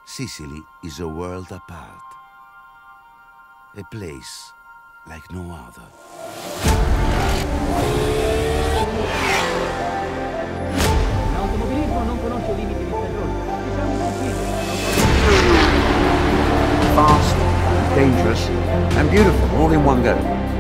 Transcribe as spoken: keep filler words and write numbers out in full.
Sicily is a world apart. A place like no other. L'automobilismo non conosce limiti di stagione. Ci siamo incisi. Fast, dangerous, and beautiful, all in one go.